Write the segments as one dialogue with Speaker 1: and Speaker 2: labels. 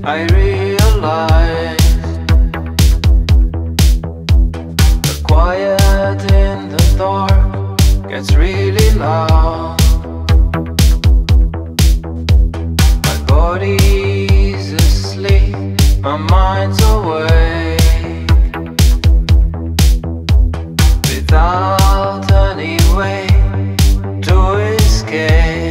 Speaker 1: I realize the quiet in the dark gets really loud. My body's asleep, my mind's awake, without any way to escape.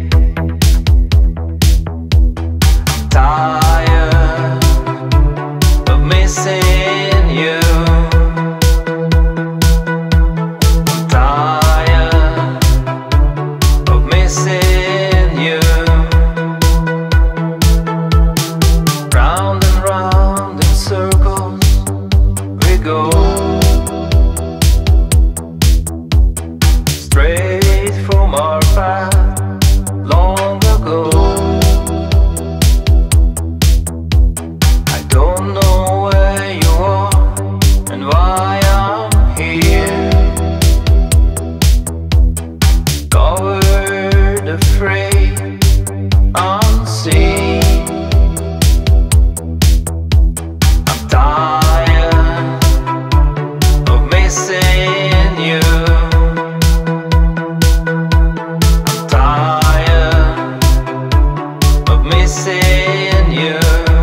Speaker 1: Tired of missing you. Tired of missing you. Round and round in circles we go, straight from our path long ago. Don't know where you are and why I'm here, covered, afraid, unseen. I'm tired of missing you. I'm tired of missing you.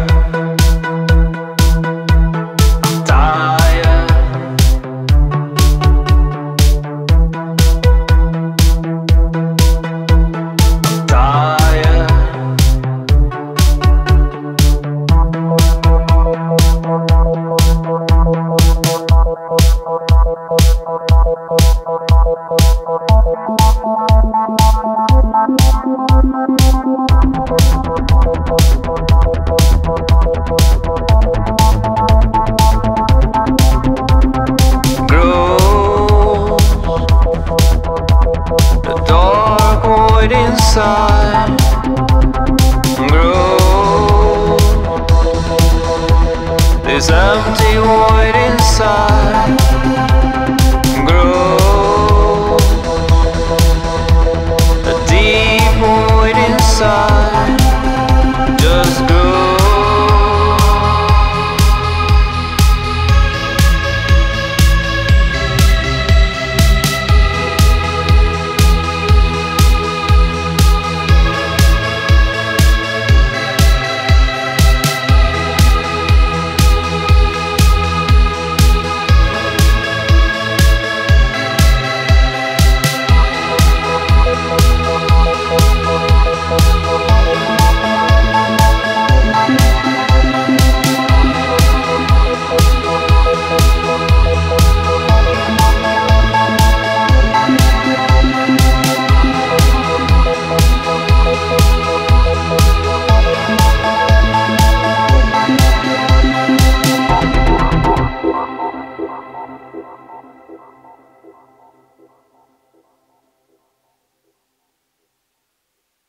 Speaker 1: Inside grow this empty void inside. Grow a deep void inside.